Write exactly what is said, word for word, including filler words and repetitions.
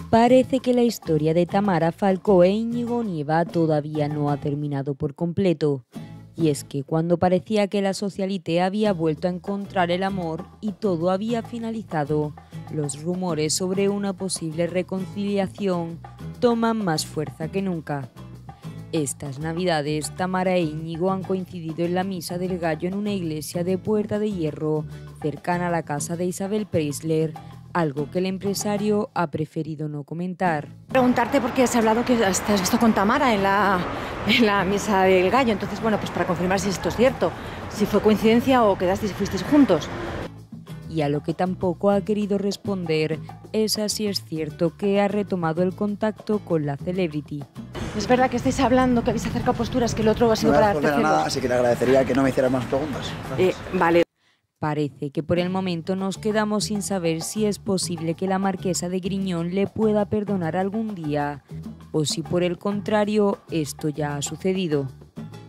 Parece que la historia de Tamara Falcó e Íñigo Nieva todavía no ha terminado por completo. Y es que cuando parecía que la socialité había vuelto a encontrar el amor y todo había finalizado, los rumores sobre una posible reconciliación toman más fuerza que nunca. Estas navidades, Tamara e Íñigo han coincidido en la misa del gallo en una iglesia de Puerta de Hierro, cercana a la casa de Isabel Preisler, algo que el empresario ha preferido no comentar. Preguntarte por qué has hablado que te has visto con Tamara en la, en la misa del gallo, entonces bueno, pues para confirmar si esto es cierto, si fue coincidencia o quedasteis y fuisteis juntos. Y a lo que tampoco ha querido responder es a si es cierto que ha retomado el contacto con la celebrity. Es verdad que estáis hablando, que habéis acercado posturas, que el otro ha sido no para darte celos. Nada, así que le agradecería que no me hiciera más preguntas. Eh, vale. Parece que por el momento nos quedamos sin saber si es posible que la marquesa de Griñón le pueda perdonar algún día, o si por el contrario esto ya ha sucedido.